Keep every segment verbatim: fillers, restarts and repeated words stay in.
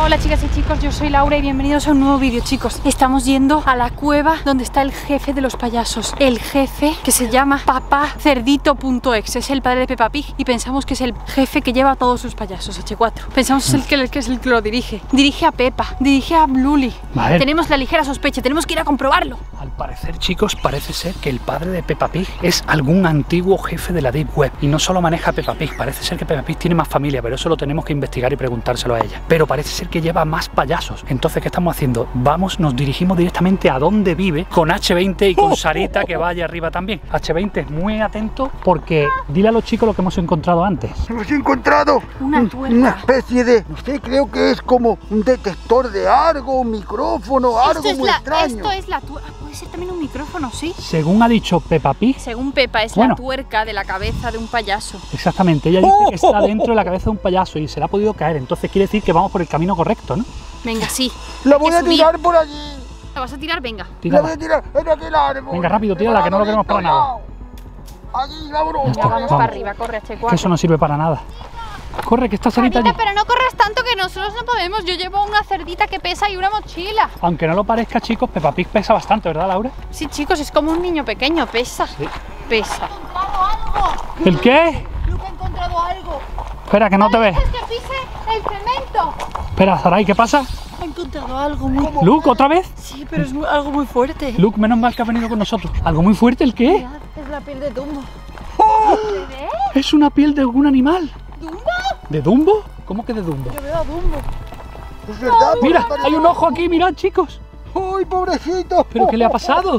Hola chicas y chicos, yo soy Laura y bienvenidos a un nuevo vídeo, chicos. Estamos yendo a la cueva donde está el jefe de los payasos. El jefe que se llama Papá Cerdito punto exe. Es el padre de Peppa Pig y pensamos que es el jefe que lleva a todos sus payasos, hache cuatro. Pensamos que es el que, que es el que lo dirige. Dirige a Peppa, dirige a Luli. Vale. Tenemos la ligera sospecha, tenemos que ir a comprobarlo. Al parecer, chicos, parece ser que el padre de Peppa Pig es algún antiguo jefe de la Deep Web. Y no solo maneja a Peppa Pig, parece ser que Peppa Pig tiene más familia, pero eso lo tenemos que investigar y preguntárselo a ella. Pero parece ser que lleva más payasos. Entonces, ¿qué estamos haciendo? Vamos, nos dirigimos directamente a donde vive con hache veinte y con Sarita, que vaya arriba también. hache veinte, muy atento, porque dile a los chicos lo que hemos encontrado antes. Hemos encontrado una, un, una especie de, no sé, creo que es como un detector de algo, un micrófono, algo esto es muy la, extraño. Esto es la tuerca. Puede ser también un micrófono, ¿sí? Según ha dicho Peppa Pig. Según Peppa, es bueno, la tuerca de la cabeza de un payaso. Exactamente, ella dice que está dentro de la cabeza de un payaso y se le ha podido caer. Entonces quiere decir que vamos por el camino correcto, ¿no? Venga, sí. La voy a tirar por allí. ¿La vas a tirar? Venga. Tírala. La voy a tirar en aquel árbol. Venga, rápido, tírala, que no lo queremos para nada. Allí, vámonos. Ya, vamos para arriba, corre, hache cuatro. Que eso no sirve para nada. Corre, que está Sarita allí. Pero no corras tanto, que nosotros no podemos. Yo llevo una cerdita que pesa y una mochila. Aunque no lo parezca, chicos, Peppa Pig pesa bastante, ¿verdad, Laura? Sí, chicos, es como un niño pequeño, pesa. Sí. Pesa. ¡He encontrado algo! ¿El qué? Luke, he encontrado algo. Espera, que no te ves. ¡Es que pise el cemento! Espera, Sarai, ¿qué pasa? He encontrado algo muy... ¿Luke, otra vez? Sí, pero es muy- algo muy fuerte. Luke, menos mal que ha venido con nosotros. ¿Algo muy fuerte? ¿El qué? Mirad, es la piel de Dumbo. ¿Es una piel de algún animal? ¿Dumbo? ¿De Dumbo? ¿Cómo que de Dumbo? Yo veo a Dumbo. Es verdad. Mira, hay un ojo aquí, mirad, chicos. ¡Uy, pobrecito! ¿Pero qué le ha pasado?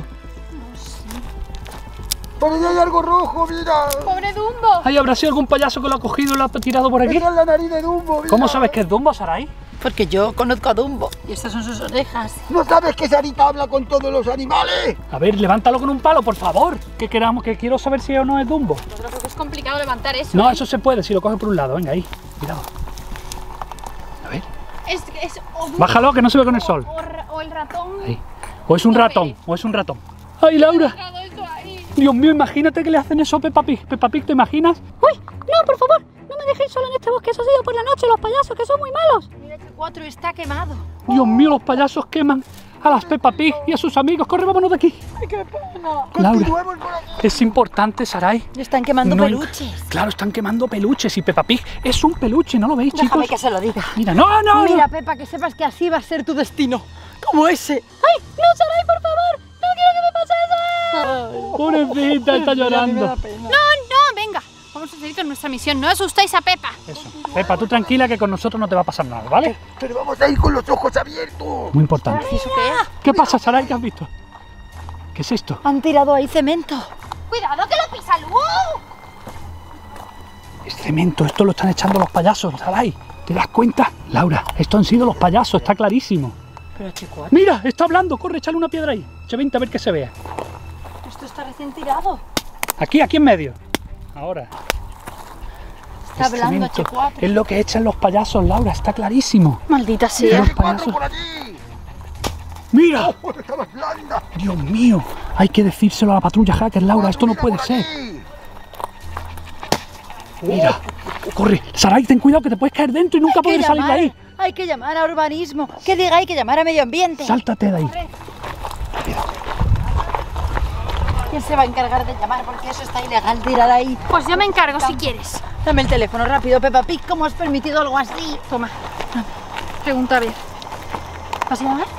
Por allá hay algo rojo, mira. ¡Pobre Dumbo! ¿Ahí habrá sido algún payaso que lo ha cogido y lo ha tirado por aquí? Mira la nariz de Dumbo, mira. ¿Cómo sabes que es Dumbo, Sarai? Porque yo conozco a Dumbo. Y estas son sus orejas. ¿No sabes que Sarita habla con todos los animales? A ver, levántalo con un palo, por favor. Que queramos, que quiero saber si es o no es Dumbo. Yo creo que es complicado levantar eso. No, eso se puede, si lo coge por un lado. Venga, ahí. Cuidado. A ver. Es, es o Dumbo, Bájalo, que no se ve con el sol. O, ra- o el ratón. Ahí. O es un ratón, o es un ratón. ¡Ay, Laura! Dejado esto ahí. Dios mío, imagínate que le hacen eso a Peppa Pig. Peppa Pig, ¿te imaginas? ¡Uy! No, por favor, no me dejéis solo en este bosque sucio por la noche, los payasos, que son muy malos. Mira, este cuatro está quemado. Dios mío, los payasos queman a las Peppa Pig y a sus amigos. ¡Corre, vámonos de aquí! ¡Ay, qué pena! Laura, Continuemos por aquí. es importante, Sarai. Están quemando No, peluches. Claro, están quemando peluches y Peppa Pig es un peluche, ¿no lo veis, Déjame chicos? que se lo diga. Mira, no, no, Mira, no. Peppa, que sepas que así va a ser tu destino. Como ese. ¡Ay! ¡No, Sarai, por favor! ¡No quiero que me pase eso! Pobrecita, está llorando. No, no, venga. Vamos a seguir con nuestra misión. No asustéis a Peppa. Eso. Peppa, tú tranquila que con nosotros no te va a pasar nada, ¿vale? Pero vamos a ir con los ojos abiertos. Muy importante. ¿Y eso qué es? ¿Qué pasa, Sarai? ¿Qué has visto? ¿Qué es esto? Han tirado ahí cemento. ¡Cuidado que lo pisa Lu! Es cemento, esto lo están echando los payasos, Sarai. ¿Te das cuenta? Laura, esto han sido los payasos, está clarísimo. Pero, chico, Mira, está hablando, corre, échale una piedra ahí. Echa veinte a ver que se vea. esto está recién tirado. Aquí, aquí en medio. Ahora. Está Es hablando, cemento. Che cuatro. Es lo que echan los payasos, Laura, está clarísimo. Maldita Mira sea. los Hay cuatro payasos. por allí. ¡Mira! ¡Oh, está más blanda! Dios mío, hay que decírselo a la patrulla hacker, Laura, esto no Mira puede por ser. allí. Mira, corre, Sarai, ten cuidado que te puedes caer dentro y nunca Hay que poder salir de llamar- ahí. Hay que llamar a urbanismo. Que diga, hay que llamar a medio ambiente. Sáltate de ahí. ¿Quién se va a encargar de llamar? Porque eso está ilegal, tirar ahí. Pues yo me encargo si quieres. Dame el teléfono rápido, Peppa Pig. ¿Cómo has permitido algo así? Toma. Pregunta a ver. ¿Vas a llamar?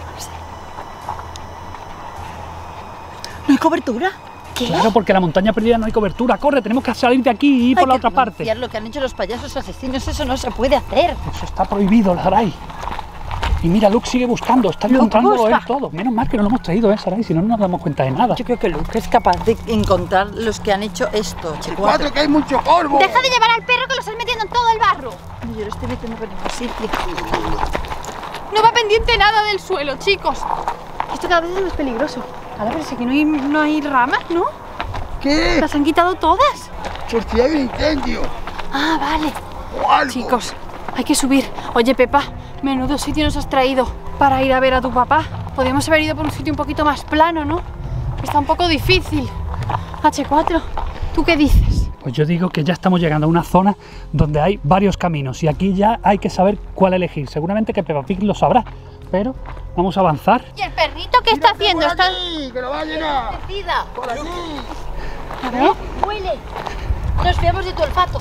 ¿No hay cobertura? ¿Qué? Claro, porque la montaña perdida no hay cobertura. Corre, tenemos que salir de aquí y ir por Hay la que otra parte. denunciar lo que han hecho los payasos asesinos. Eso no se puede hacer. Eso está prohibido, Sarai. Y mira, Luke sigue buscando, está Luke encontrándolo él busca. todo. Menos mal que no lo hemos traído, ¿eh, Sarai? Si no, no nos damos cuenta de nada. Yo creo que Luke es capaz de encontrar los que han hecho esto, Che Cuatro, cuatro. que hay mucho polvo. Deja de llevar al perro que lo estás metiendo en todo el barro. Yo lo estoy metiendo por ningún sitio. No va pendiente nada del suelo, chicos. Esto cada vez es más peligroso. Ahora, pero si aquí no hay, no hay ramas, ¿no? ¿Qué? Las han quitado todas. Por si hay un incendio. Ah, vale. O algo. Chicos, hay que subir. Oye, Peppa, menudo sitio nos has traído para ir a ver a tu papá. Podríamos haber ido por un sitio un poquito más plano, ¿no? Está un poco difícil. hache cuatro, ¿tú qué dices? Pues yo digo que ya estamos llegando a una zona donde hay varios caminos y aquí ya hay que saber cuál elegir. Seguramente que Peppa Pig lo sabrá, pero vamos a avanzar. ¿Y el perrito qué está haciendo? Por Está... aquí, que lo va a llenar. Decida. Por aquí. A ver, huele. Nos fiamos de tu olfato.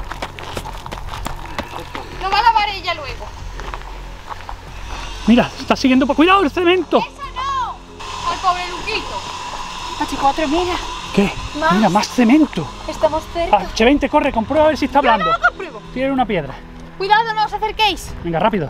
Lo va a lavar ella luego. Mira, está siguiendo por... ¡Cuidado, el cemento! ¡Esa no! Al pobre Luquito. H cuatro, mira. ¿Qué? Más. Mira, más cemento. Estamos cerca. H veinte, corre, comprueba a ver si está Yo hablando. no lo compruebo. Tiene una piedra. Cuidado, no os acerquéis. Venga, rápido.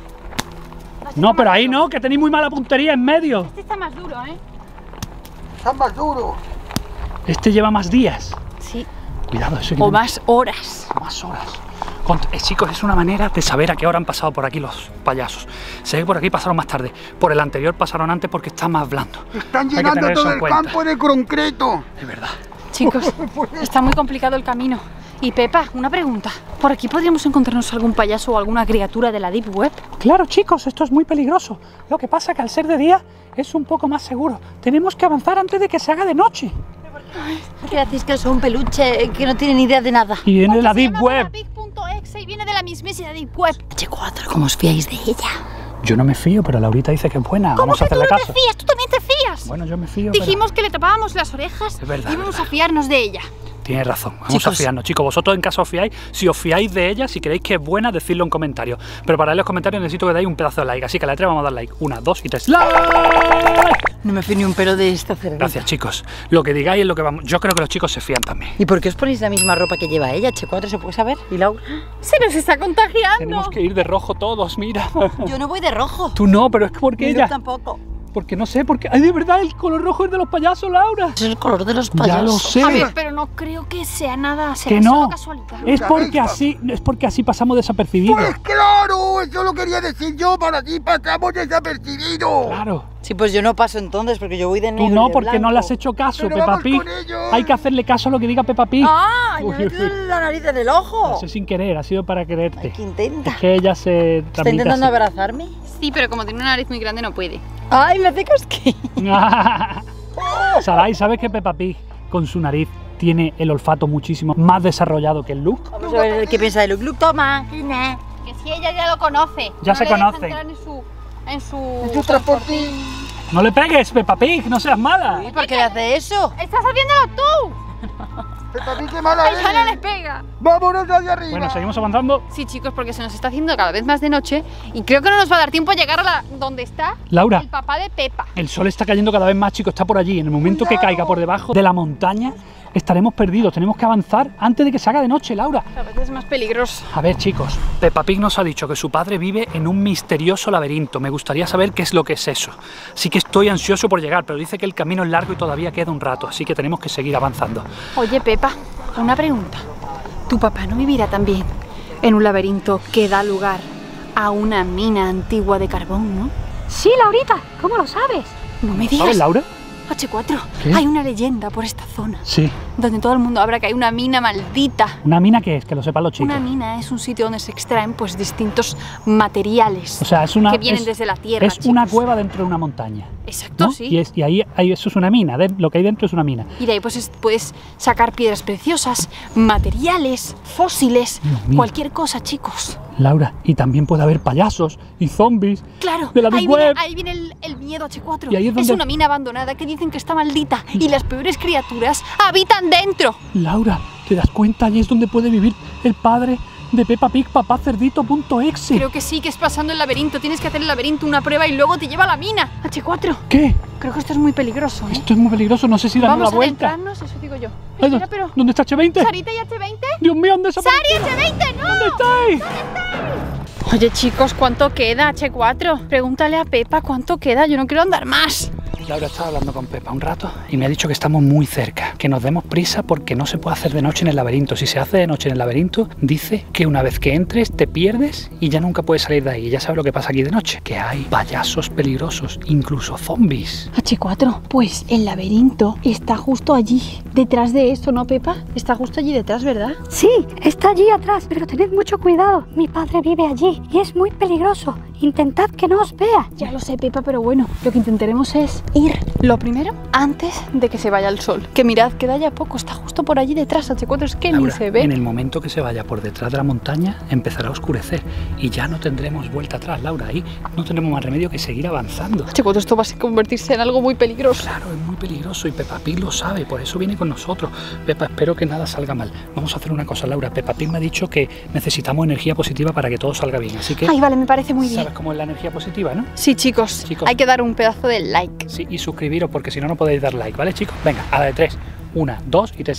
No, pero ahí no, que tenéis muy mala puntería en medio. Este está más duro, ¿eh? Está más duro. Este lleva más días. Sí. Cuidado, eso O más horas. más horas. Cont- eh, chicos, es una manera de saber a qué hora han pasado por aquí los payasos. Se ve que por aquí pasaron más tarde. Por el anterior pasaron antes porque está más blando. Están Hay que llenando tener eso todo en el cuenta. campo de concreto. Es verdad. Chicos, está muy complicado el camino. Y Pepa, una pregunta. ¿Por aquí podríamos encontrarnos algún payaso o alguna criatura de la Deep Web? Claro, chicos, esto es muy peligroso. Lo que pasa que al ser de día es un poco más seguro. Tenemos que avanzar antes de que se haga de noche. ¿Qué hacéis que es un peluche que no tiene ni idea de nada? Y viene de la Se Deep llama Web. pepapig punto exe y viene de la mismísima Deep Web. H cuatro, ¿cómo os fiáis de ella? Yo no me fío, pero Laurita dice que es buena. ¿Cómo Vamos a que tú hacerle no caso. te fías? ¿Tú también te fías? Bueno, yo me fío. pero- Dijimos que le tapábamos las orejas Es verdad, y íbamos es verdad. a fiarnos de ella. Tienes razón, vamos Chicos. a fiarnos. Chicos, vosotros en casa os fiáis. Si os fiáis de ella, si creéis que es buena, decidlo en comentarios. Pero para leer los comentarios necesito que dais un pedazo de like. Así que a la tres vamos a dar like. Una, dos y tres. ¡Like! No me fío ni un pelo de esta cerveza. Gracias, chicos. Lo que digáis es lo que vamos. Yo creo que los chicos se fían también. ¿Y por qué os ponéis la misma ropa que lleva ella? H cuatro, ¿se puede saber? ¿Y Laura? Se nos está contagiando. Tenemos que ir de rojo todos, mira. Yo no voy de rojo. Tú no, pero es que porque Y yo ella. tampoco. Porque no sé, porque. ¡Ay, de verdad! El color rojo es de los payasos, Laura. Es el color de los Ya payasos. lo sé. A ver, pero no creo que sea nada. Será Que solo no. casualidad. Es porque así, es porque así pasamos desapercibidos. Pues claro, eso lo quería decir yo, para ti pasamos desapercibidos. Claro. Sí, pues yo no paso entonces, porque yo voy de negro. Tú y no, de porque no blanco. le has hecho caso, Pero Peppa vamos Pig. con ellos. Hay que hacerle caso a lo que diga Peppa Pig. ¡Ah! Yo Uy, me he metido uy. la nariz en el ojo. No sé sin querer, ha sido para quererte. Ay, ¿qué intenta? Es que ella se ¿Está transmite intentando así. abrazarme? Sí, pero como tiene una nariz muy grande no puede. ¡Ay, me hace cosquillas! Sarai, ¿sabes que Peppa Pig con su nariz tiene el olfato muchísimo más desarrollado que el Luke? Vamos a ver qué piensa de Luke. Luke, toma. Que si ella ya lo conoce. Ya no se le deja conocen. entrar en su, en su... Yo transportín. No le pegues, Peppa Pig, no seas mala. ¿Y por qué le hace eso? ¡Estás haciéndolo tú! Peppa Pig, qué mala ¡Ella no les eres. pega! Vámonos hacia arriba. Bueno, seguimos avanzando. Sí, chicos, porque se nos está haciendo cada vez más de noche y creo que no nos va a dar tiempo a llegar a la, donde está Laura, el papá de Pepa. el sol está cayendo cada vez más, chicos, está por allí. En el momento que caiga por debajo de la montaña, estaremos perdidos. Tenemos que avanzar antes de que se haga de noche, Laura. A veces es más peligroso. A ver, chicos, Peppa Pig nos ha dicho que su padre vive en un misterioso laberinto. Me gustaría saber qué es lo que es eso. Así que estoy ansioso por llegar, pero dice que el camino es largo y todavía queda un rato, así que tenemos que seguir avanzando. Oye, Pepa, una pregunta. ¿Tu papá no vivirá también en un laberinto que da lugar a una mina antigua de carbón, no? Sí, Laurita, ¿cómo lo sabes? No me ¿Sabes, digas. Laura? H cuatro, ¿Qué? hay una leyenda por esta zona Sí. donde todo el mundo habla que hay una mina maldita. ¿Una mina qué es? Que lo sepan los chicos. Una mina es un sitio donde se extraen pues distintos materiales O sea, es una, que vienen es, desde la tierra. es una chicos. cueva dentro de una montaña, Exacto, ¿no? sí. Y, es, y ahí, ahí eso es una mina, de- lo que hay dentro es una mina. Y de ahí pues es- puedes sacar piedras preciosas, materiales, fósiles, Dios mío. cualquier cosa, chicos. Laura, y también puede haber payasos y zombies. Claro, De la ahí, Deep viene, Web. ahí viene el, el miedo H cuatro. Y ahí es donde- una mina abandonada que dicen que está maldita y las peores criaturas habitan dentro. Laura, ¿te das cuenta? Ahí es donde puede vivir el padre de Peppa Pig, papá cerdito punto exe. Creo que sí, que es pasando el laberinto. Tienes que hacer el laberinto, una prueba y luego te lleva a la mina. H cuatro, ¿Qué? creo que esto es muy peligroso, ¿eh? Esto es muy peligroso, no sé si darle Vamos la a vuelta. adentrarnos, eso digo yo. Ay, Espera, pero... ¿Dónde está H veinte? ¿Sarita y H veinte? Dios mío, ¿dónde está? ¡Sari, H veinte, no! ¿Dónde estáis? Oye, chicos, ¿cuánto queda, H cuatro? Pregúntale a Pepa cuánto queda, yo no quiero andar más. Laura estaba hablando con Pepa un rato y me ha dicho que estamos muy cerca, que nos demos prisa porque no se puede hacer de noche en el laberinto. Si se hace de noche en el laberinto, dice que una vez que entres te pierdes y ya nunca puedes salir de ahí. Y ya sabes lo que pasa aquí de noche, que hay payasos peligrosos, incluso zombies. H cuatro, pues el laberinto está justo allí, detrás de esto, ¿no, Pepa? Está justo allí detrás, ¿verdad? Sí, está allí atrás, pero tened mucho cuidado. Mi padre vive allí y es muy peligroso. Intentad que no os vea. Ya lo sé, Pepa, pero bueno, lo que intentaremos es ir Lo primero, antes de que se vaya el sol. Que mirad, queda ya poco, está justo por allí detrás, hache cuatro, es que Laura, ni se ve. en el momento que se vaya por detrás de la montaña, empezará a oscurecer y ya no tendremos vuelta atrás, Laura. Ahí no tenemos más remedio que seguir avanzando. hache cuatro, esto va a convertirse en algo muy peligroso. Claro, es muy peligroso y Peppa Pig lo sabe, por eso viene con nosotros. Pepa, espero que nada salga mal. Vamos a hacer una cosa, Laura. Peppa Pig me ha dicho que necesitamos energía positiva para que todo salga bien, así que... Ay, vale, me parece muy bien. ¿Sabes cómo es la energía positiva, no? Sí, chicos, Chicos. hay que dar un pedazo de like. Sí, y suscribiros porque si no, no podéis dar like, ¿vale, chicos? Venga, a la de tres. Una, dos y tres.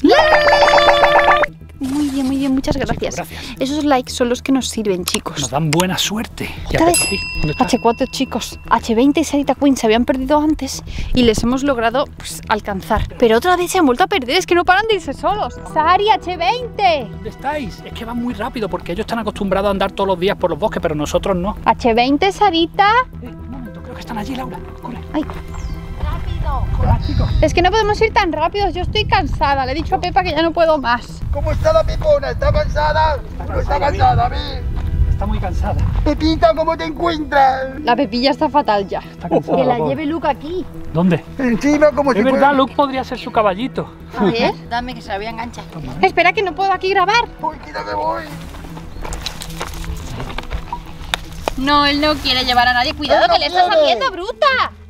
Muy bien, muy bien, muchas Chicos, gracias. gracias. Esos likes son los que nos sirven, chicos. Nos dan buena suerte. Y a Otra vez, Peppa Pig, ¿dónde está? hache cuatro, chicos, hache veinte y Sarita Queen se habían perdido antes y les hemos logrado pues, alcanzar. Pero otra vez se han vuelto a perder, es que no paran de irse solos. Sari, hache veinte. ¿Dónde estáis? Es que van muy rápido porque ellos están acostumbrados a andar todos los días por los bosques, pero nosotros no. hache veinte, Sarita. Eh, un momento, creo que están allí, Laura. Corre. Ay, Hola, chicos. es que no podemos ir tan rápidos, yo estoy cansada. Le he dicho a Pepa que ya no puedo más. ¿Cómo está la Pepona? ¿Está cansada? ¿No está cansada, ve? Está muy cansada. Pepita, ¿cómo te encuentras? La Pepilla está fatal ya. Está cansada. Que la pobre. lleve Luke aquí. ¿Dónde? Encima, como si Es verdad, fuera... Luke podría ser su caballito. A ver. Dame que se la voy a enganchar. Espera, que no puedo aquí grabar. Uy, quita que voy. No, él no quiere llevar a nadie. Cuidado, ¡Él no que le estás quiere! haciendo, bruta.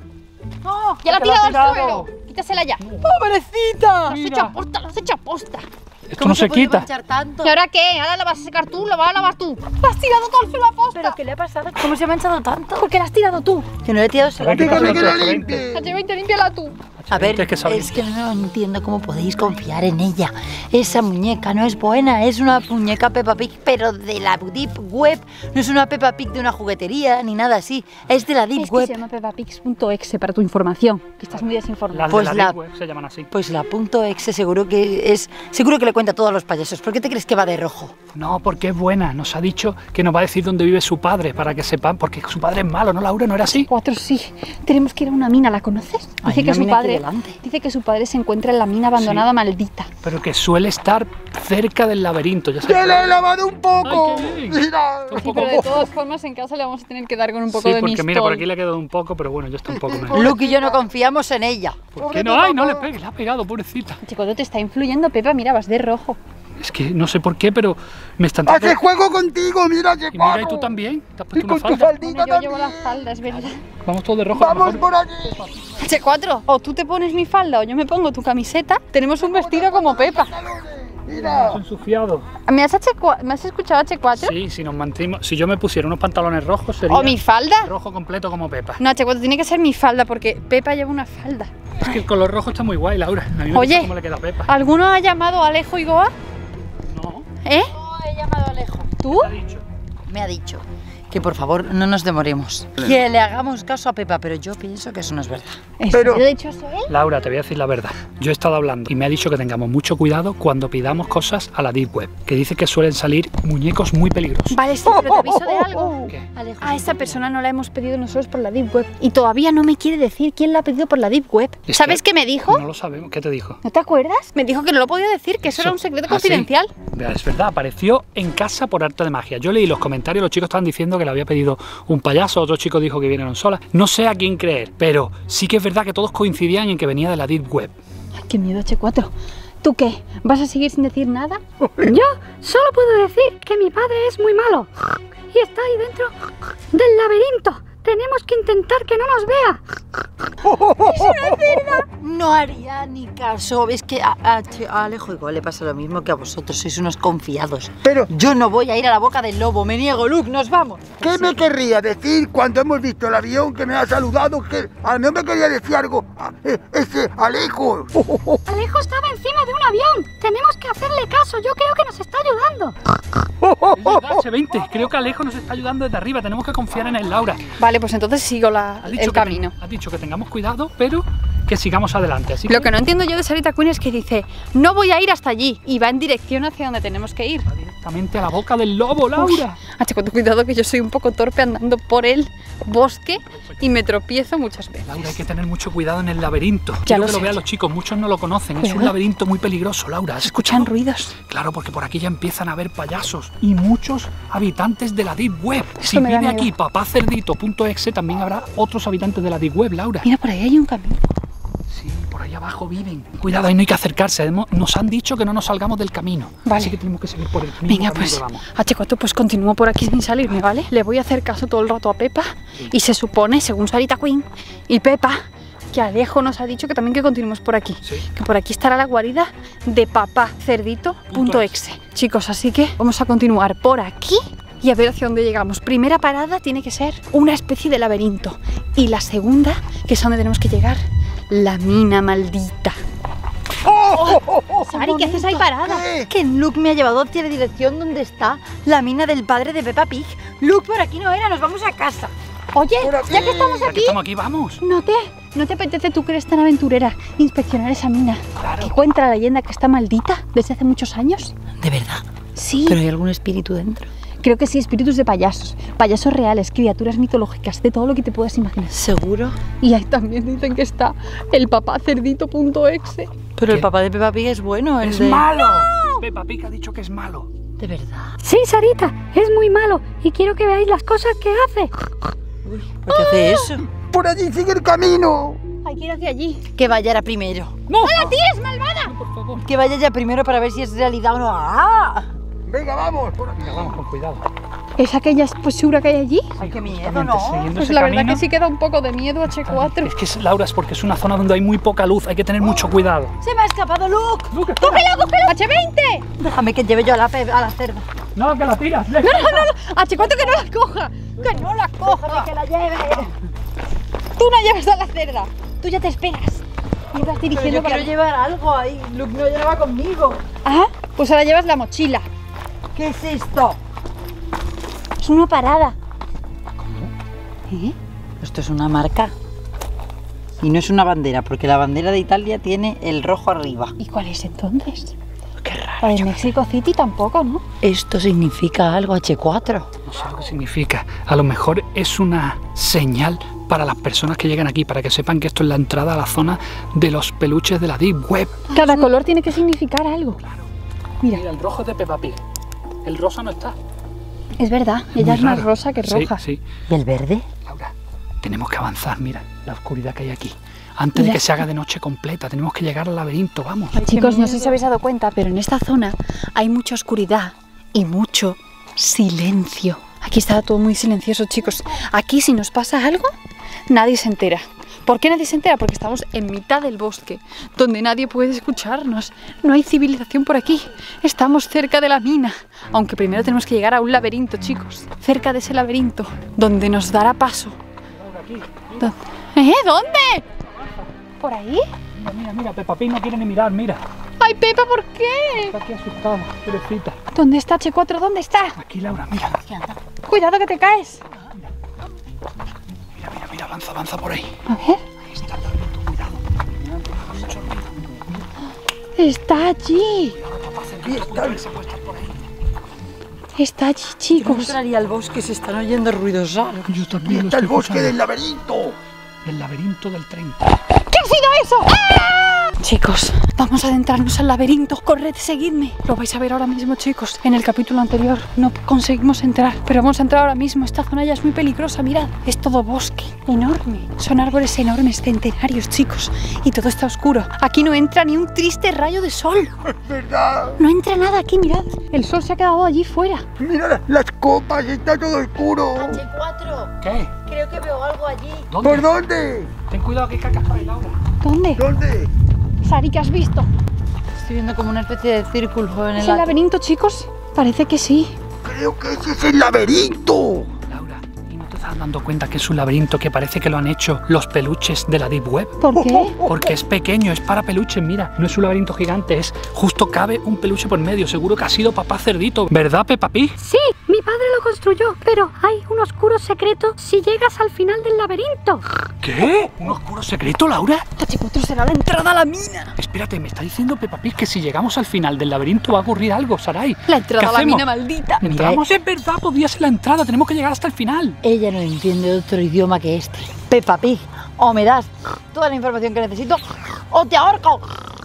No, ya la ha Que la ha tirado al tirado. suelo. Quítasela ya. ¡Pobrecita! Lo has Mira. hecho aposta, lo has hecho aposta. Esto no se puede quita. manchar tanto? ¿Y ahora qué? ¿Ahora la vas a secar tú? ¿La vas a lavar tú? ¿La has tirado todo al suelo aposta? ¿Pero qué le ha pasado? ¿Cómo se ha manchado tanto? ¿Por qué la has tirado tú? Que no le he tirado ese Habrá que Dígame pasar que la otro limpie. hache veinte, límpiala tú. A ver, Es que sabe- es que no entiendo cómo podéis confiar en ella. Esa muñeca no es buena, es una muñeca Peppa Pig, pero de la Deep Web. No es una Peppa Pig de una juguetería ni nada así, es de la Deep Es que Web. se llama peppapix punto exe para tu información, que estás muy desinformada. Las Pues de la, la- Deep Web se llaman así. Pues la punto exe seguro que es, seguro que le cuenta a todos los payasos. ¿Por qué te crees que va de rojo? No, porque es buena. Nos ha dicho que nos va a decir dónde vive su padre para que sepan, porque su padre es malo, ¿no, Laura? ¿No era así? Cuatro, sí. Tenemos que ir a una mina, ¿la conoces? Hay Dice que una su mina aquí padre, delante. dice que su padre se encuentra en la mina abandonada maldita. Pero que suele estar cerca del laberinto. Ya ¡Que sabes. le he lavado un poco! Ay, qué bien. ¡Mira! Un Sí, poco- pero de todas formas en casa le vamos a tener que dar con un poco Sí, de porque mistol. mira, por aquí le ha quedado un poco, pero bueno, ya está un poco mejor. Luke y yo no confiamos en ella. ¿Por qué no? ¡Ay, no le pegues! Le ha pegado, pobrecita. Chico, te está influyendo, Pepa, mira, vas de rojo. Es que no sé por qué, pero me están... ¡Hace juego contigo! ¡Mira, que Y mira, ¿y tú también? ¿Te has Y puesto una con tu falda? faldita Bueno, yo llevo la también. falda, es verdad. Vamos todos de rojo. a lo ¡Vamos mejor. por aquí! H cuatro, o tú te pones mi falda o yo me pongo tu camiseta. Tenemos un vestido como Pepa. ¡Mira! Son ensuciados. ¿Me has, H cuatro? ¿Me has escuchado H cuatro? Sí, si nos mantenemos... Si yo me pusiera unos pantalones rojos, sería ¿O mi falda? rojo completo como Pepa. No, H cuatro, tiene que ser mi falda porque Pepa lleva una falda. Es que el color rojo está muy guay, Laura. A mí me Oye. gusta cómo le queda a Pepa. ¿Alguno ha llamado a Alejo y Goa? No, ¿Eh? No, he llamado a Alejo. ¿Tú? ¿qué ha dicho? Me ha dicho que por favor no nos demoremos. Que le hagamos caso a Pepa, pero yo pienso que eso no es verdad. Pero- ¿Le he dicho eso a él? Laura, te voy a decir la verdad. Yo he estado hablando y me ha dicho que tengamos mucho cuidado cuando pidamos cosas a la Deep Web, que dice que suelen salir muñecos muy peligrosos. Vale, sí, pero te aviso de algo. ¿Qué? Alejo, A esta persona no la hemos pedido nosotros por la Deep Web. Y todavía no me quiere decir quién la ha pedido por la Deep Web. Es ¿Sabes que qué me dijo? No lo sabemos. ¿Qué te dijo? ¿No te acuerdas? Me dijo que no lo podía decir, que eso, era un secreto Ah, sí. confidencial. Vea, es verdad, apareció en casa por arte de magia. Yo leí los comentarios, los chicos estaban diciendo que le había pedido un payaso, otro chico dijo que vinieron solas. No sé a quién creer, pero sí que es verdad que todos coincidían en que venía de la Deep Web. Ay, qué miedo, H cuatro. ¿Tú qué? ¿Vas a seguir sin decir nada? Yo solo puedo decir que mi padre es muy malo y está ahí dentro del laberinto. Tenemos que intentar que no nos vea. no haría ni caso. Es que a, a- a Alejo igual le pasa lo mismo que a vosotros. Sois unos confiados. Pero, Yo no voy a ir a la boca del lobo. Me niego, Luke. Nos vamos. ¿qué me querría decir cuando hemos visto el avión que me ha saludado? Que a mí me quería decir algo. Ah, eh, ese Alejo. Alejo estaba encima de un avión. Tenemos que hacerle caso. Yo creo que nos está ayudando. Es verdad, H veinte. Creo que Alejo nos está ayudando desde arriba. Tenemos que confiar en él, Laura. Vale, pues entonces sigo la, Ha dicho el que camino. ten- ha dicho que tengamos cuidado, pero que sigamos adelante. Así que Lo que no entiendo yo de Sarita Queen es que dice, no voy a ir hasta allí, y va en dirección hacia donde tenemos que ir. va directamente a la boca del lobo, Laura. H cuatro, cuidado que yo soy un poco torpe andando por el bosque y me tropiezo muchas veces. Laura, hay que tener mucho cuidado en el laberinto. Ya Quiero lo que lo sé. vean los chicos, muchos no lo conocen. Es un Cuidado. laberinto muy peligroso, Laura. ¿Has Escuchan escuchado? ruidos. Claro, porque por aquí ya empiezan a haber payasos y muchos habitantes de la Deep Web. Si me da pide miedo. aquí papacerdito punto exe también habrá otros habitantes de la Deep Web, Laura. Mira, por ahí hay un camino. ahí abajo viven. Cuidado, ahí no hay que acercarse. Hemos- Nos han dicho que no nos salgamos del camino. Vale. Así que tenemos que seguir por el mismo Venga, camino pues que vamos. H cuatro, pues continúo por aquí sin salirme, ¿vale? Le voy a hacer caso todo el rato a Pepa y se supone, según Sarita Queen y Pepa, que Alejo nos ha dicho que también que continuemos por aquí. Sí. Que por aquí estará la guarida de papá cerdito punto exe. Chicos, así que vamos a continuar por aquí y a ver hacia dónde llegamos. Primera parada tiene que ser una especie de laberinto. Y la segunda, que es a donde tenemos que llegar, la mina maldita. Sari, ¿qué haces ahí parada? ¿Qué? Que Luke me ha llevado hacia la dirección donde está la mina del padre de Peppa Pig. Luke, por aquí no era, nos vamos a casa. Oye, Por aquí. ya que estamos Ya que aquí, estamos aquí, vamos. ¿no te, ¿no te apetece, tú que eres tan aventurera, inspeccionar esa mina? Claro. Que cuenta la leyenda que está maldita desde hace muchos años. De verdad. Sí. Pero hay algún espíritu dentro. Creo que sí, espíritus de payasos, payasos reales, criaturas mitológicas, de todo lo que te puedas imaginar. ¿Seguro? Y ahí también dicen que está el papá cerdito punto exe. Pero ¿Qué? el papá de Peppa Pig es bueno, el ¡Es de... malo! Peppa Pig ha dicho que es malo. De verdad. Sí, Sarita, es muy malo y quiero que veáis las cosas que hace. Uy, ¿por qué hace eso? Por allí sigue el camino. Hay que ir hacia allí. Que vaya ya primero. ¡No! ¡La tía es malvada! No, por favor. Que vaya ya primero para ver si es realidad o no. ¡Ah! Venga, vamos. Por aquí. Venga, vamos con cuidado. ¿Es aquella postura que hay allí? Ay, qué miedo, Justamente ¿no? siguiendo Pues ese la verdad camino. que sí que da un poco de miedo H cuatro. Es que es, Laura, es porque es una zona donde hay muy poca luz. Hay que tener mucho cuidado. ¡Se me ha escapado Luke! Luke, espera. ¡Cógelo, cógelo! ¡H veinte! Déjame que lleve yo a la, pe- a la cerda. No, que la tiras. ¡No, no, no! ¡H cuatro que no la coja! ¡Que no la coja! ¡Que la lleve! ¡Tú no llevas a la cerda! ¡Tú ya te esperas! Y vas Pero dirigiendo yo para... quiero llevar algo ahí. Luke no lleva conmigo. Ah, pues ahora llevas la mochila. ¿Qué es esto? Es una parada. ¿Eh? Esto es una marca. Y no es una bandera, porque la bandera de Italia tiene el rojo arriba. ¿Y cuál es entonces? ¡Qué raro! La de Mexico City tampoco, ¿no? Esto significa algo, H cuatro. No sé lo que significa. A lo mejor es una señal para las personas que llegan aquí, para que sepan que esto es la entrada a la zona de los peluches de la Deep Web. Cada color tiene que significar algo. Mira, Mira, el rojo es de Peppa Pig. El rosa no está. es verdad, Muy ella es más raro. rosa que Sí, roja. Sí, ¿Y el verde? Laura, tenemos que avanzar. Mira la oscuridad que hay aquí. Antes de Ya. que se haga de noche completa, tenemos que llegar al laberinto. Vamos. Chicos, no sé si habéis dado cuenta, pero en esta zona hay mucha oscuridad y mucho silencio. Aquí está todo muy silencioso, chicos. Aquí si nos pasa algo, nadie se entera. ¿Por qué nadie se entera? Porque estamos en mitad del bosque, donde nadie puede escucharnos. No hay civilización por aquí. Estamos cerca de la mina. Aunque primero tenemos que llegar a un laberinto, chicos. Cerca de ese laberinto, donde nos dará paso. ¿Dó- ¿Eh? ¿Dónde? ¿Por ahí? Mira, mira, mira, Peppa Pig no quiere ni mirar, mira. ¡Ay, Pepa, ¿por qué? Está aquí asustada, pobrecita. ¿Dónde está H cuatro? ¿Dónde está? Aquí, Laura, mira. Cuidado que te caes. Mira, mira, mira, avanza, avanza por ahí. A ver. Ahí está el laberinto, cuidado. Mucho ruido. Está allí. Papá Cerdito punto exe puede estar por ahí. Está allí, ¿Cómo chicos. entraría al bosque? Se están oyendo ruidos raros. Yo Y también lo está el estoy bosque escuchando. del laberinto. El laberinto del tren. ¿Qué ha sido eso? ¡Ah! Chicos, vamos a adentrarnos al laberinto. Corred, seguidme. Lo vais a ver ahora mismo, chicos. En el capítulo anterior no conseguimos entrar, pero vamos a entrar ahora mismo. Esta zona ya es muy peligrosa, mirad. Es todo bosque, enorme. Son árboles enormes, centenarios, chicos. Y todo está oscuro. Aquí no entra ni un triste rayo de sol. Es verdad. No entra nada aquí, mirad. El sol se ha quedado allí fuera. Mira la- las copas, está todo oscuro. H cuatro, ¿Qué? creo que veo algo allí. ¿Dónde? ¿Por dónde? Ten cuidado que hay cacas por ahí, Laura. ¿Dónde? ¿Dónde? Sari, ¿qué has visto? Estoy viendo como una especie de círculo en ¿Es el el laberinto, chicos? Parece que sí. Creo que ese es el laberinto. Laura, ¿y no te estás dando cuenta que es un laberinto que parece que lo han hecho los peluches de la Deep Web? ¿Por qué? Porque es pequeño, es para peluches, mira. No es un laberinto gigante, es justo cabe un peluche por medio. Seguro que ha sido papá Cerdito. ¿Verdad, Peppa Pig? Sí, mi padre lo construyó, pero hay un oscuro secreto si llegas al final del laberinto. ¿Qué? ¿Un oscuro secreto, Laura? H cuatro será la entrada a la mina. Espérate, me está diciendo Peppa Pig que si llegamos al final del laberinto va a ocurrir algo, Sarai. La entrada ¿Qué a la hacemos? mina maldita. ¿Entramos? Es verdad, podría ser la entrada. Tenemos que llegar hasta el final. Ella no entiende otro idioma que este. Peppa Pig, o me das toda la información que necesito, o te ahorco.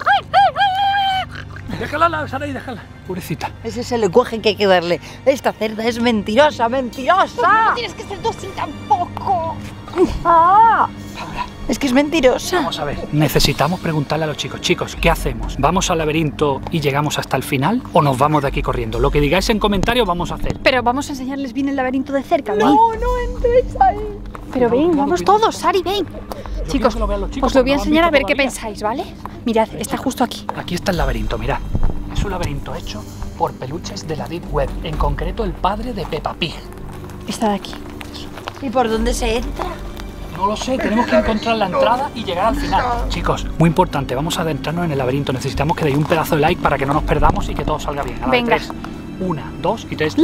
Déjala, la- Sarai, déjala. Pobrecita. Ese es el lenguaje que hay que darle. Esta cerda es mentirosa, mentirosa. No tienes que ser tú así tampoco. ¡Ah! Laura, Es que es mentirosa. Vamos a ver, necesitamos preguntarle a los chicos. Chicos, ¿qué hacemos? ¿Vamos al laberinto y llegamos hasta el final o nos vamos de aquí corriendo? Lo que digáis en comentarios vamos a hacer. Pero vamos a enseñarles bien el laberinto de cerca, ¿no? No, no entréis ahí. Pero ven, Cuidado, vamos cuidado. todos, Sari, ven. Yo Chicos, quiero que lo vean los chicos os lo voy a porque no lo han enseñar a ver visto qué todavía. pensáis, ¿vale? Mirad, está justo aquí. Aquí está el laberinto, mirad. Es un laberinto hecho por peluches de la Deep Web, en concreto el padre de Peppa Pig. Está de aquí. ¿Y por dónde se entra? No lo sé, tenemos que encontrar la entrada y llegar al final. Chicos, muy importante, vamos a adentrarnos en el laberinto. Necesitamos que deis un pedazo de like para que no nos perdamos y que todo salga bien. A la de Venga. tres. Una, dos y tres.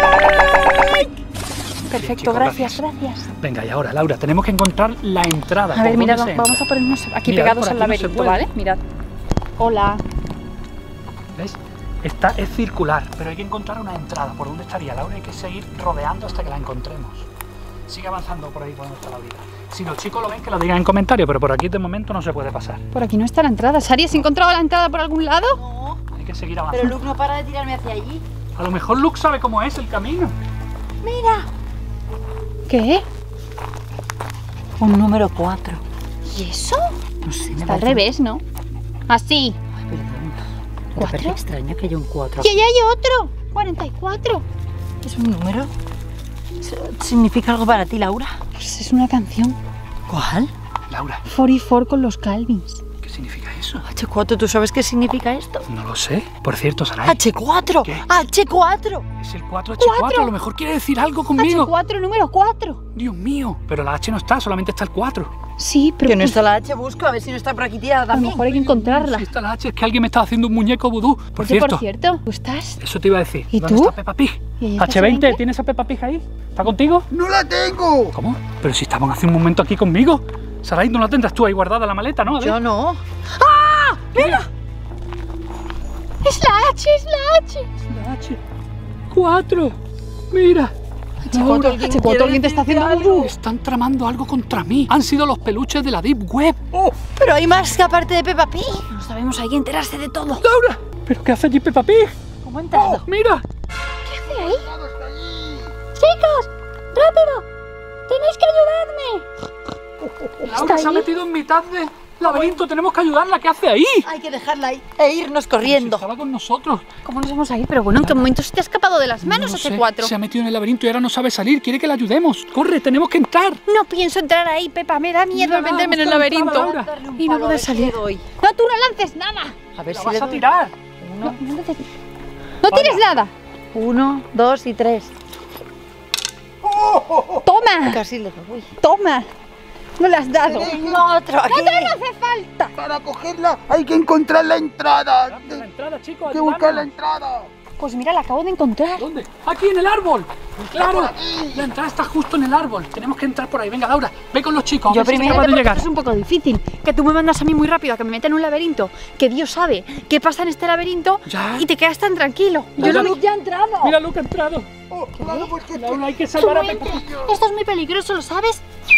Perfecto, chicos, gracias, gracias. gracias. Venga, y ahora, Laura, tenemos que encontrar la entrada. A ver, ¿Por mirad, dónde se vamos entra? a ponernos aquí Mirad, pegados por al aquí no se laberinto, puede. ¿vale? Mirad. Hola. ¿Ves? Esta es circular, pero hay que encontrar una entrada. ¿Por dónde estaría, Laura? Hay que seguir rodeando hasta que la encontremos. Sigue avanzando por ahí por donde está Laura. Si los chicos lo ven, que lo digan en comentarios, pero por aquí de momento no se puede pasar. Por aquí no está la entrada. Sari, ¿has encontrado la entrada por algún lado? No. Hay que seguir Pero avanzando. Luke no para de tirarme hacia allí. A lo mejor Luke sabe cómo es el camino. Mira. ¿Qué? Un número cuatro. ¿Y eso? No sé, me Está al parece- revés, ¿no? Así. Ay, perdón. Me ¿Cuatro? parece extraño que haya un cuatro. ¡Y ahí hay otro! cuarenta y cuatro. ¿Es un número? ¿Significa algo para ti, Laura? Pues es una canción. ¿Cuál? Laura, cuarenta y cuatro con los Calvins. ¿qué significa eso? H cuatro, ¿tú sabes qué significa esto? No lo sé. Por cierto, Saray, H cuatro. ¿Qué? H cuatro. es el cuatro H cuatro. A lo mejor quiere decir algo conmigo. H cuatro, número cuatro. Dios mío. Pero la H no está, solamente está el cuatro. Sí, pero Que no pues, está la H, busco a ver si no está por aquí tirada a lo también. mejor hay que encontrarla. Si está la H, es que alguien me está haciendo un muñeco vudú. Por Oye, cierto, por cierto, ¿tú estás? eso te iba a decir. ¿Y ¿Dónde tú? está Peppa Pig? ¿Y ahí está H veinte, H veinte? ¿tienes a Peppa Pig ahí? ¿Está contigo? ¡No la tengo! ¿Cómo? Pero si estaban hace un momento aquí conmigo. Saray, ¿no la tendrás tú ahí guardada en la maleta, no? A ver. Yo no. Es la H, es la H. La H. Cuatro. Mira. H cuatro, ¿alguien H cuatro, quiere alguien te está haciendo decirte algo. Están tramando algo contra mí. Han sido los peluches de la Deep Web. ¡Oh! Pero hay más que aparte de Peppa Pig. No sabemos, hay que enterarse de todo. ¡Laura! ¿Pero qué hace allí Peppa Pig? ¿Cómo ha entrado? ¡Mira! ¿Qué hace ahí? ¡Está ahí! ¡Chicos! ¡Rápido! ¡Tenéis que ayudarme! Laura se ha ahí? metido en mitad del laberinto. Tenemos que ayudarla. ¿Qué hace ahí? Hay que dejarla ahí e irnos corriendo. Si estaba con nosotros. ¿Cómo nos vamos a ir? Pero bueno, ¿en qué momento se te ha escapado de las manos No lo H sé. cuatro? Se ha metido en el laberinto y ahora no sabe salir. Quiere que la ayudemos. ¡Corre! ¡Tenemos que entrar! No pienso entrar ahí, Pepa. Me da miedo Mira, meterme en el busca la entrada, laberinto. Laura. Darle un Y no palo, a poder ver si salir. le doy. No, tú no lances nada. A ver ¡La si vas le a doy. tirar! No, no, lances- no tires nada. Uno, dos y tres. Toma, Casi le doy. toma. No le has dado. Tengo otro aquí. ¡No hace falta! Para cogerla hay que encontrar la entrada. ¡Rápido, la Hay entrada, chicos! que buscar la ayudadnos! entrada. Pues mira, la acabo de encontrar. ¿Dónde? ¡Aquí en el árbol! ¡Claro! por aquí. La entrada está justo en el árbol. Tenemos que entrar por ahí. Venga, Laura, ve con los chicos. a Yo ver si primero, es capaz de porque llegar. esto es un poco difícil. Que tú me mandas a mí muy rápido a que me meta en un laberinto, que Dios sabe qué pasa en este laberinto Ya. y te quedas tan tranquilo. Yo Mira, no Luke. ya he entrado. Mira, Luke ha entrado. Oh, claro, porque Laura, hay que salvar a Tú Peppa Pig. Esto es muy peligroso, ¿lo sabes?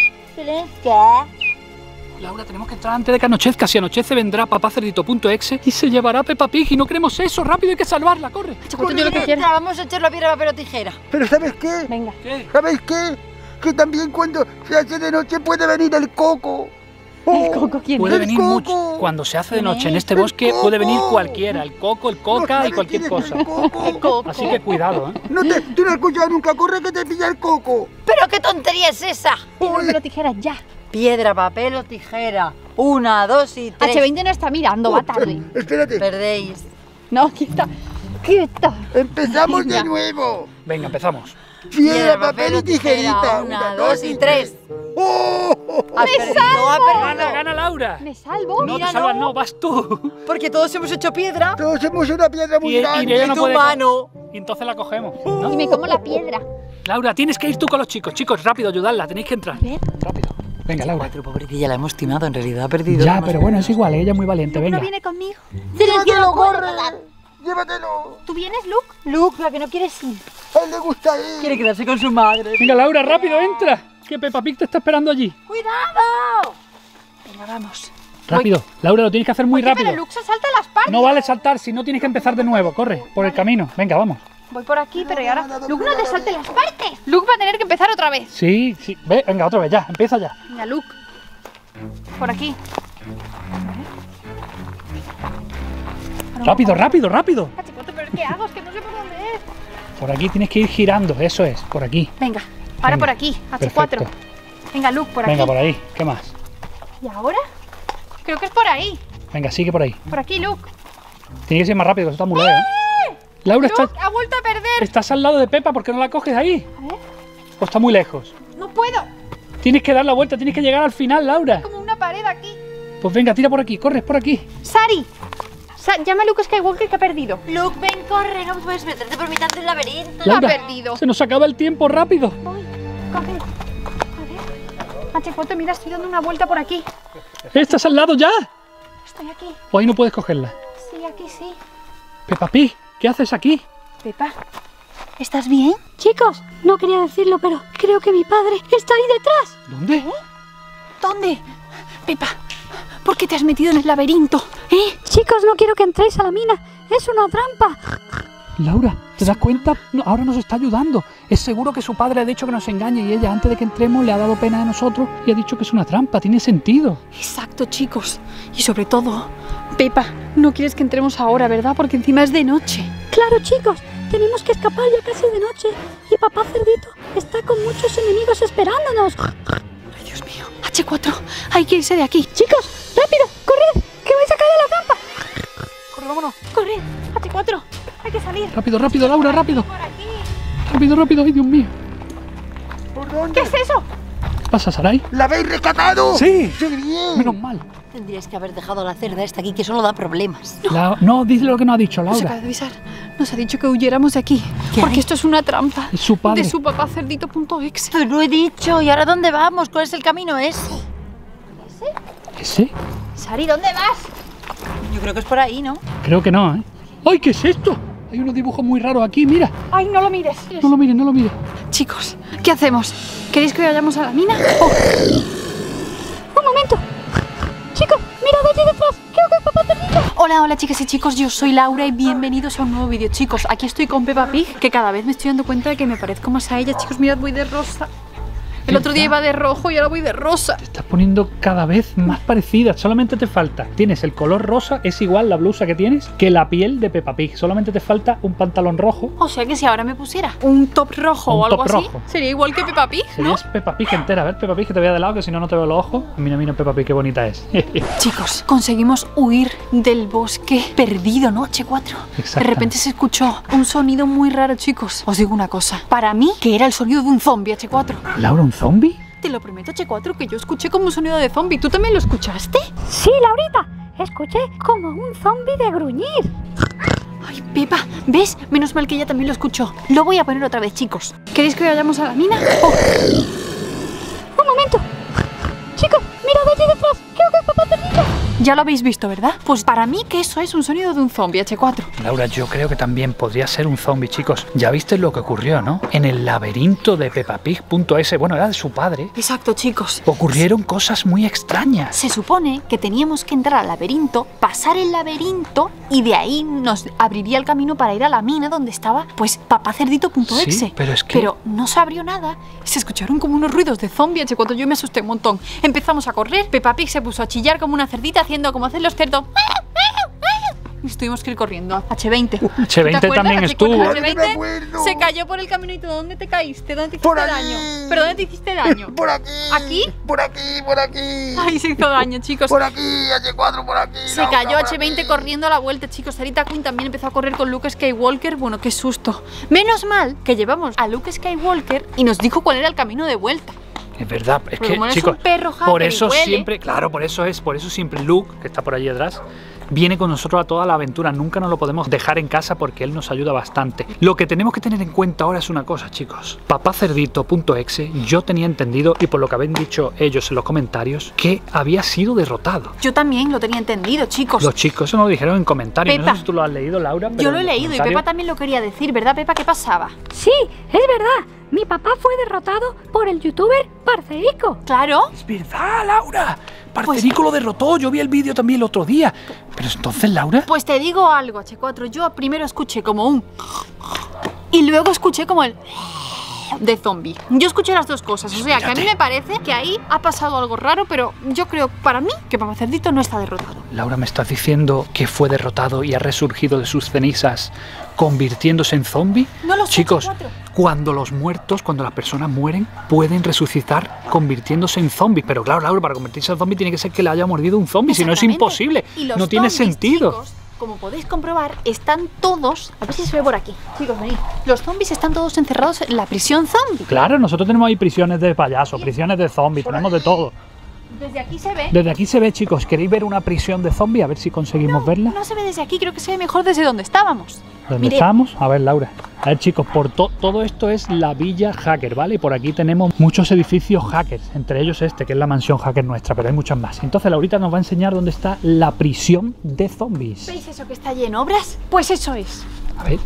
¿Qué? Laura, tenemos que entrar antes de que anochezca. Si anochece vendrá papá cerdito punto exe y se llevará a Peppa Pig y no queremos eso. Rápido, hay que salvarla. Corre. Chacoto, yo lo que quiero. Vamos a echar la piedra, papel o tijera. Pero ¿sabes qué? Venga. ¿Qué? ¿Sabes qué? Que también cuando se hace de noche puede venir el coco. El Oh, coco, ¿quién? Puede El venir coco. mucho. Cuando se hace de noche en este El bosque puede venir coco. cualquiera. El coco, el ¿no coca y sabes cualquier quién es cosa. el coco? Coco. Así que cuidado, ¿eh? No te, tú no has escuchado nunca, corre que te pilla el coco. ¿Pero qué tontería es esa? Piedra, Uy. papel o tijera, ya. Piedra, papel o tijera. Una, dos y tres. H veinte no está mirando, va tarde. Espérate, Perdéis. No, quita. Quita. empezamos Venga. de nuevo. Venga, empezamos. Piedra, papel y tijerita. Una, dos y tres. ¡Oh! Has perdido, ha Gana, perdido. gana Laura. ¿Me salvo? No Mira, te salvas, no. no, vas tú. Porque todos hemos hecho piedra. Todos hemos una piedra muy Y- y grande. ella no tu puede- mano. Y entonces la cogemos. ¿no? Y me como la piedra. Laura, tienes que ir tú con los chicos. Chicos, rápido, ayudarla. Tenéis que entrar. A ver. Rápido. Venga, Laura. Cuatro, pobrecilla, la hemos timado. En realidad ha perdido. Ya, Hemos- pero bueno, es igual. Ella es muy valiente. ¿No Venga. viene conmigo? ¡Llévatelo, corre! ¡Llévatelo! ¿Tú vienes, Luke? Luke, la que no quieres ir. A él le gusta ir. Quiere quedarse con su madre. Venga, Laura, rápido, entra. Que Peppa Pig te está esperando allí. ¡Cuidado! Venga, vamos. Rápido. Laura, lo tienes que hacer muy Oye, rápido. pero Luke se salta las partes. No vale saltar, si no tienes que empezar de nuevo. Corre, por el camino. Venga, vamos. Voy por aquí, pero ¿y ahora? Luke, no te salte las partes. Luke va a tener que empezar otra vez. Sí, sí. Ve, venga, otra vez, ya. Empieza ya. Venga, Luke. por aquí. Rápido, rápido, rápido. H cuatro, pero ¿qué hago? Es que no sé por dónde es. Por aquí tienes que ir girando, eso es, por aquí. Venga, ahora Venga, por aquí, H cuatro. perfecto. Venga, Luke, por aquí. Venga, por ahí, ¿qué más? ¿Y ahora? Creo que es por ahí. Venga, sigue por ahí. Por aquí, Luke. Tiene que ser más rápido, que eso está muy lejos. ¿eh? Laura, Luke, estás, ha vuelto a perder. estás al lado de Pepa, ¿por qué no la coges ahí? A ver, ¿O está muy lejos? no puedo. Tienes que dar la vuelta, tienes que llegar al final, Laura. Como una pared aquí. Pues venga, tira por aquí, corres por aquí. Sari, Sa llama a Luke Skywalker que ha perdido. Luke, ven, corre, no puedes meterte por mitad del laberinto. Lo ha Laura, perdido. se nos acaba el tiempo, rápido. Voy, corre. A ver. H cuatro, mira, estoy dando una vuelta por aquí. ¿Estás al lado ya? Estoy aquí. O ahí no puedes cogerla. Sí, aquí sí. Peppa Pig, ¿qué haces aquí? Pepa, ¿estás bien? Chicos, no quería decirlo, pero creo que mi padre está ahí detrás. ¿Dónde? ¿Dónde? Pepa, ¿por qué te has metido en el laberinto? ¿Eh? Chicos, no quiero que entréis a la mina. Es una trampa. Laura, ¿te das cuenta? No, ahora nos está ayudando. Es seguro que su padre ha dicho que nos engañe y ella antes de que entremos le ha dado pena a nosotros y ha dicho que es una trampa. Tiene sentido. Exacto, chicos. Y sobre todo, Pepa, no quieres que entremos ahora, ¿verdad? Porque encima es de noche. Claro, chicos, tenemos que escapar ya casi de noche. Y papá cerdito está con muchos enemigos esperándonos. Ay, Dios mío. H cuatro, hay que irse de aquí. Chicos, rápido, corred, que vais a caer en la trampa. Corre, vámonos. Corred, H cuatro, hay que salir. Rápido, rápido, Laura, rápido. Por aquí. Rápido, rápido. Ay, Dios mío. ¿Por dónde? ¿Qué es eso? ¿Qué pasa, Sarai? ¿La habéis rescatado? Sí. ¡Qué bien! Menos mal. Tendrías que haber dejado a la cerda esta aquí, que solo da problemas. La- no, dice lo que no ha dicho, Nos acaba Laura. de avisar. Nos ha dicho que huyéramos de aquí. ¿Qué Porque hay? esto es una trampa. Es su padre. De su papá cerdito.exe. Te lo he dicho. ¿Y ahora dónde vamos? ¿Cuál es el camino ese? ¿Ese? Sari, ¿dónde vas? Yo creo que es por ahí, ¿no? Creo que no, ¿eh? ¡Ay, qué es esto! Hay unos dibujos muy raros aquí, mira. Ay, no lo mires. No lo mires, no lo mires. Chicos, ¿qué hacemos? ¿Queréis que vayamos a la mina? Oh, Un momento. Chicos, mirad allí detrás. Creo que es papá cerdito. Hola, hola chicas y chicos, yo soy Laura y bienvenidos a un nuevo vídeo. Chicos, aquí estoy con Peppa Pig, que cada vez me estoy dando cuenta de que me parezco más a ella. Chicos, mirad, voy de rosa. El otro día iba de rojo y ahora voy de rosa. Te estás poniendo cada vez más parecida. Solamente te falta. Tienes el color rosa, es igual la blusa que tienes que la piel de Peppa Pig. Solamente te falta un pantalón rojo. O sea que si ahora me pusiera un top rojo Un o algo top así, rojo. sería igual que Peppa Pig, ¿no? Serías Peppa Pig entera. A ver, Peppa Pig, que te vea de lado, que si no, no te veo los ojos. Mira, mira, Peppa Pig, qué bonita es. Chicos, conseguimos huir del bosque perdido, ¿no? H cuatro. De Exactamente. repente se escuchó un sonido muy raro, chicos. Os digo una cosa. Para mí, que era el sonido de un zombie, H cuatro. ¿Laura, un zombie? Te lo prometo, H cuatro, que yo escuché como un sonido de zombie. ¿Tú también lo escuchaste? Sí, Laurita. Escuché como un zombie de gruñir. Ay, Pepa, ¿ves? Menos mal que ella también lo escuchó. Lo voy a poner otra vez, chicos. ¿Queréis que vayamos a la mina? Oh, Un momento. Chicos, mirad allí detrás. Creo que es papá cerdito. ya lo habéis visto, ¿verdad? Pues para mí que eso es un sonido de un zombie, H cuatro. Laura, yo creo que también podría ser un zombie, chicos. Ya viste lo que ocurrió, ¿no? En el laberinto de Peppa Pig punto es, bueno, era de su padre. Exacto, chicos. Ocurrieron cosas muy extrañas. Se supone que teníamos que entrar al laberinto, pasar el laberinto y de ahí nos abriría el camino para ir a la mina donde estaba, pues, papá cerdito punto exe. Sí, pero es que- Pero no se abrió nada. Se escucharon como unos ruidos de zombie, H cuatro. Yo me asusté un montón. Empezamos a correr. Peppa Pig se puso a chillar como una cerdita, haciendo como hacen los cerdos. Y tuvimos que ir corriendo. H veinte. H veinte ¿Te acuerdas? también H cuatro, estuvo. H Ay, no me veinte acuerdo. se cayó por el caminito. ¿Dónde te caíste? ¿Dónde te hiciste Por allí. daño? ¿Pero dónde te hiciste daño? Por aquí. ¿Aquí? Por aquí, por aquí. Ay, se hizo daño, chicos. Por aquí, H cuatro, por aquí. Se Laura, cayó por H veinte aquí. corriendo a la vuelta, chicos. Sarita Quinn también empezó a correr con Luke Skywalker. Bueno, qué susto. Menos mal que llevamos a Luke Skywalker y nos dijo cuál era el camino de vuelta. Es verdad, es Porque que, como es chicos, un perro hacker por y eso huele. siempre, claro, por eso es, por eso siempre Luke, que está por allí atrás, viene con nosotros a toda la aventura. Nunca nos lo podemos dejar en casa porque él nos ayuda bastante. Lo que tenemos que tener en cuenta ahora es una cosa, chicos. papá cerdito punto exe, yo tenía entendido, y por lo que habían dicho ellos en los comentarios, que había sido derrotado. Yo también lo tenía entendido, chicos. Los chicos eso nos lo dijeron en comentarios. No Pepa. sé si tú lo has leído, Laura. pero Yo lo he en los leído y comentarios- Pepa también lo quería decir, ¿verdad, Pepa? ¿Qué pasaba? Sí, es verdad. Mi papá fue derrotado por el youtuber Parcerico. Claro. Es verdad, Laura. Parcerico lo derrotó. Yo vi el vídeo también el otro día. Pero entonces, Laura. Pues te digo algo, H cuatro. Yo primero escuché como un... Y luego escuché como el... de zombie. Yo escuché las dos cosas, o sea que a mí me parece que ahí ha pasado algo raro, pero yo creo para mí que Papá Cerdito no está derrotado. Laura, ¿me estás diciendo que fue derrotado y ha resurgido de sus cenizas convirtiéndose en zombie? No lo sé, chicos, cuatro. cuando los muertos, cuando las personas mueren, pueden resucitar convirtiéndose en zombies. Pero claro, Laura, para convertirse en zombie tiene que ser que le haya mordido un zombie, si no es imposible. Y los no tiene zombies, sentido. Chicos, como podéis comprobar, están todos... A ver si se ve por aquí. Chicos, venid. Los zombies están todos encerrados en la prisión zombie. Claro, nosotros tenemos ahí prisiones de payasos, prisiones de zombies, tenemos de todo. Desde aquí se ve... Desde aquí se ve, chicos. ¿Queréis ver una prisión de zombies? A ver si conseguimos verla. No se ve desde aquí, creo que se ve mejor desde donde estábamos. ¿Dónde Mirad. estamos? A ver, Laura. A ver, chicos, por to todo esto es la Villa Hacker, ¿vale? Y por aquí tenemos muchos edificios hackers, entre ellos este, que es la mansión hacker nuestra, pero hay muchas más. Entonces, Laurita nos va a enseñar dónde está la prisión de zombies. ¿Veis eso que está allí en obras? Pues eso es. A ver.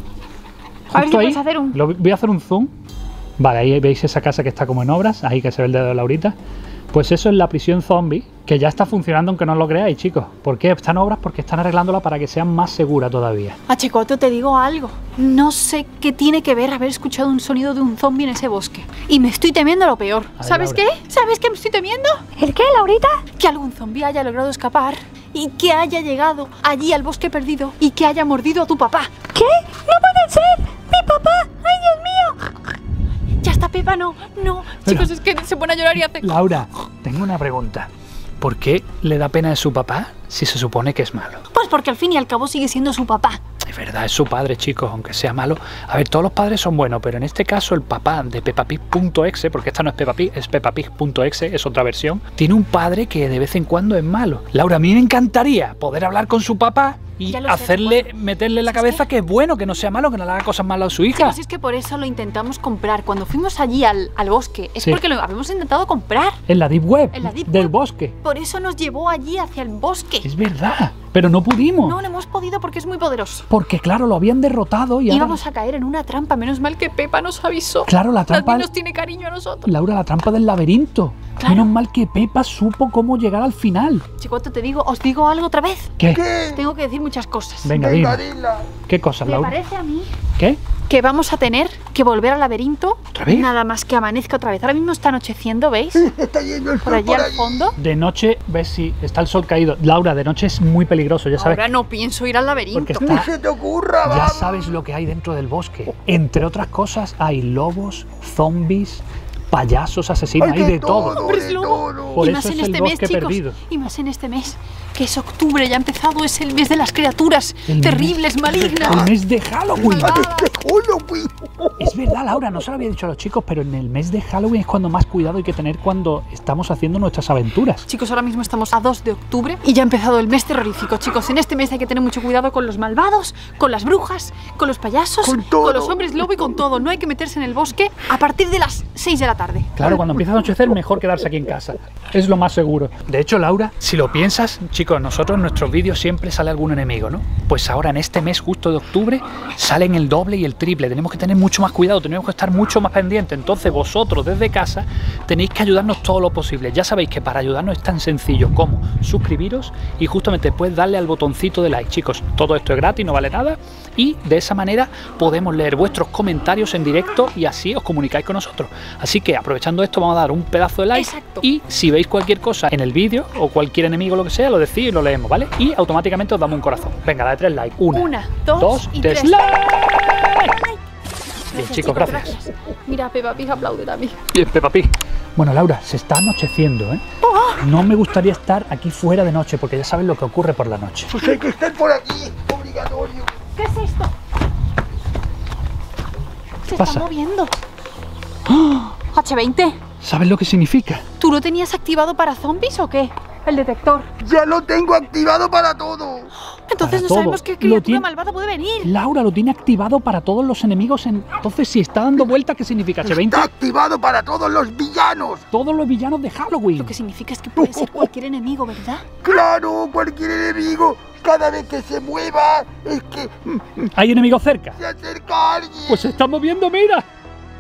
A ver si Justo ahí. puedes hacer un... Lo, voy a hacer un zoom. Vale, ahí veis esa casa que está como en obras, ahí que se ve el dedo de Laurita. Pues eso es la prisión zombie, que ya está funcionando aunque no lo creáis, chicos. ¿Por qué? Están en obras porque están arreglándola para que sea más segura todavía. A Checoto te digo algo. No sé qué tiene que ver haber escuchado un sonido de un zombie en ese bosque. Y me estoy temiendo lo peor. Ay, ¿Sabes Laura. qué? ¿Sabes qué me estoy temiendo? ¿El qué, Laurita? Que algún zombie haya logrado escapar y que haya llegado allí al bosque perdido y que haya mordido a tu papá. ¿Qué? ¡No puede ser! ¡Mi papá! ¡Ay, Dios mío! Ya está, Pepa, no, no. Pero- Chicos, es que se pone a llorar y hace... Laura, tengo una pregunta. ¿Por qué le da pena de su papá si se supone que es malo? Pues porque al fin y al cabo sigue siendo su papá. Es verdad, es su padre, chicos, aunque sea malo. A ver, todos los padres son buenos, pero en este caso el papá de Peppa Pig punto exe, porque esta no es Peppa Pig, es Peppa Pig punto exe, es otra versión, tiene un padre que de vez en cuando es malo. Laura, a mí me encantaría poder hablar con su papá y Ya lo sé, hacerle, bueno. meterle en la ¿Sabes cabeza qué? que es bueno, que no sea malo, que no le haga cosas malas a su hija. Chicos, es que por eso lo intentamos comprar. Cuando fuimos allí al, al bosque, es Sí. porque lo habíamos intentado comprar. En la Deep Web, En la Deep del Web. bosque. Por eso nos llevó allí hacia el bosque. Es verdad, pero no pudimos. No lo hemos podido porque es muy poderoso. Porque claro, lo habían derrotado y ahora... Íbamos a caer en una trampa, menos mal que Pepa nos avisó. Claro, la trampa... También nos tiene cariño a nosotros. Laura, la trampa del laberinto. Claro. Menos mal que Pepa supo cómo llegar al final. Chicoto, te digo, os digo algo otra vez. ¿Qué? ¿Qué? Tengo que decir muchas cosas. Venga, Venga, dime. dila. ¿Qué cosas, Me Laura? parece a mí ¿Qué? que vamos a tener que volver al laberinto. ¿Otra vez? Nada más que amanezca otra vez. Ahora mismo está anocheciendo, ¿veis? Está yendo el Por sol allí por al allí. fondo. De noche, ves si está el sol caído. Laura, de noche es muy peligroso, ya sabes. Ahora no pienso ir al laberinto. Porque Ni está... se te ocurra, Ya vamos. sabes lo que hay dentro del bosque. Entre otras cosas, hay lobos, zombies, payasos, asesinos, Hay hay de de todo. todo. Hombres de lobo. todo. Por y eso más es en el este mes, bosque chicos. perdido. Y más en este mes, que es octubre, ya ha empezado, es el mes de las criaturas El mes- terribles, malignas. El mes de Halloween. Malvada. Este Halloween. Es verdad, Laura, no se lo había dicho a los chicos, pero en el mes de Halloween es cuando más cuidado hay que tener cuando estamos haciendo nuestras aventuras. Chicos, ahora mismo estamos a dos de octubre y ya ha empezado el mes terrorífico. Chicos, en este mes hay que tener mucho cuidado con los malvados, con las brujas, con los payasos, Con todo. los hombres lobo y con todo. No hay que meterse en el bosque a partir de las seis de la tarde. Claro, cuando empieza a anochecer, mejor quedarse aquí en casa. Es lo más seguro. De hecho, Laura, si lo piensas, chicos, nosotros en nuestros vídeos siempre sale algún enemigo, ¿no? Pues ahora en este mes justo de octubre salen el doble y el triple. Tenemos que tener mucho más cuidado, tenemos que estar mucho más pendientes. Entonces vosotros desde casa tenéis que ayudarnos todo lo posible. Ya sabéis que para ayudarnos es tan sencillo como suscribiros y justamente puedes darle al botoncito de like. Chicos, todo esto es gratis, no vale nada. Y de esa manera podemos leer vuestros comentarios en directo y así os comunicáis con nosotros. Así que aprovechando esto vamos a dar un pedazo de like. Exacto. Y si veis cualquier cosa en el vídeo o cualquier enemigo o lo que sea, lo decís y lo leemos, ¿vale? Y automáticamente os damos un corazón. Venga, dale tres likes. Una, Una, dos, dos y tres. tres. ¡Like! Bien, Gracias, chicos, gracias. Mira, Peppa Pig aplaude también. Bien, Peppa Pig. Bueno, Laura, se está anocheciendo, ¿eh? No me gustaría estar aquí fuera de noche porque ya sabes lo que ocurre por la noche. Pues hay que estar por aquí, obligatorio. ¿Qué es esto? Se pasa? está moviendo. H veinte, ¿Sabes lo que significa? ¿tú lo tenías activado para zombies o qué? El detector. Ya lo tengo activado para todo. Entonces Para no todo. sabemos qué Lo criatura tiene- malvada puede venir. Laura lo tiene activado para todos los enemigos. En... Entonces, si está dando vuelta, ¿qué significa? H veinte. Está activado para todos los villanos. Todos los villanos de Halloween. Lo que significa es que puede ser cualquier enemigo, ¿verdad? Claro, cualquier enemigo. Cada vez que se mueva es que mm, ¿Hay enemigos cerca? se acerca alguien. Pues se está moviendo, mira.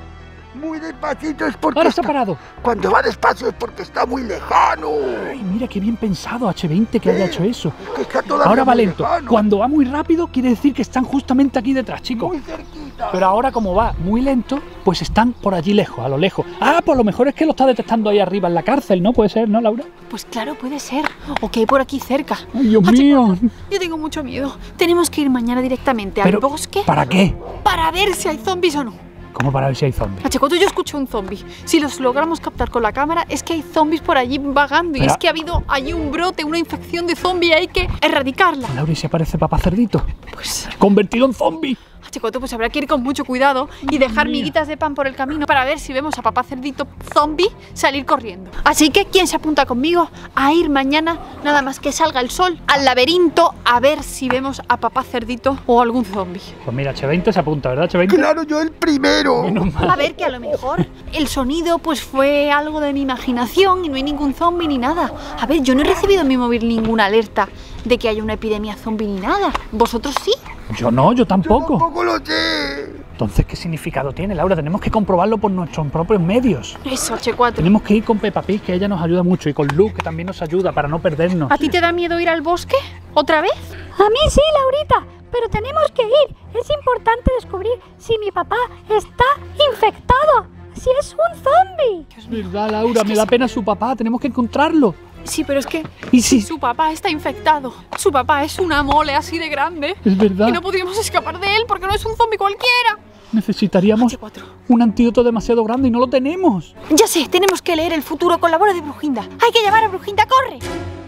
muy despacito es porque Ahora se ha está- parado. Cuando va despacio es porque está muy lejano. Ay, mira qué bien pensado H veinte que haya hecho eso. Que está todavía Ahora va muy lento. lejano, Cuando va muy rápido quiere decir que están justamente aquí detrás, chicos. muy cerquita. Pero ahora como va muy lento, pues están por allí lejos, a lo lejos. Ah, pues lo mejor es que lo está detectando ahí arriba en la cárcel, ¿no? Puede ser, ¿no, Laura? Pues claro, puede ser. O que hay por aquí cerca. Ay, Dios H mío. cuatro, yo tengo mucho miedo. Tenemos que ir mañana directamente Pero, al bosque ¿para qué? para ver si hay zombies o no. ¿Cómo para ver si hay zombies? H cuatro, yo escucho un zombie. Si los logramos captar con la cámara, es que hay zombies por allí vagando. Y Pero- es que ha habido allí un brote, una infección de zombie. Hay que erradicarla. Laura, ¿y si aparece papá cerdito? Pues Convertido en zombie. H cuatro, pues habrá que ir con mucho cuidado y dejar mía. miguitas de pan por el camino para ver si vemos a papá cerdito zombie salir corriendo. Así que, ¿quién se apunta conmigo a ir mañana, nada más que salga el sol, al laberinto a ver si vemos a papá cerdito o algún zombie? Pues mira, H veinte se apunta, ¿verdad, H veinte? Claro, yo el primero. Menos mal. A ver, que a lo mejor el sonido pues fue algo de mi imaginación y no hay ningún zombie ni nada. A ver, yo no he recibido en mi móvil ninguna alerta de que haya una epidemia zombie ni nada. ¿Vosotros sí? Yo no, yo Yo tampoco. tampoco lo sé. Entonces, ¿qué significado tiene, Laura? Tenemos que comprobarlo por nuestros propios medios. Eso, H cuatro. Tenemos que ir con Peppa Pig, que ella nos ayuda mucho, y con Luke, que también nos ayuda para no perdernos. ¿A ti te da miedo ir al bosque? ¿Otra vez? A mí sí, Laurita, pero tenemos que ir. Es importante descubrir si mi papá está infectado, si es un zombie. Es verdad, Laura, me da pena su papá, tenemos que encontrarlo. Sí, pero es que ¿Y si? su papá está infectado. Su papá es una mole así de grande. Es verdad, Y no podríamos escapar de él porque no es un zombie cualquiera. necesitaríamos H cuatro. un antídoto demasiado grande y no lo tenemos. Ya sé, tenemos que leer el futuro con la bola de Brujinda. Hay que llamar a Brujinda, corre.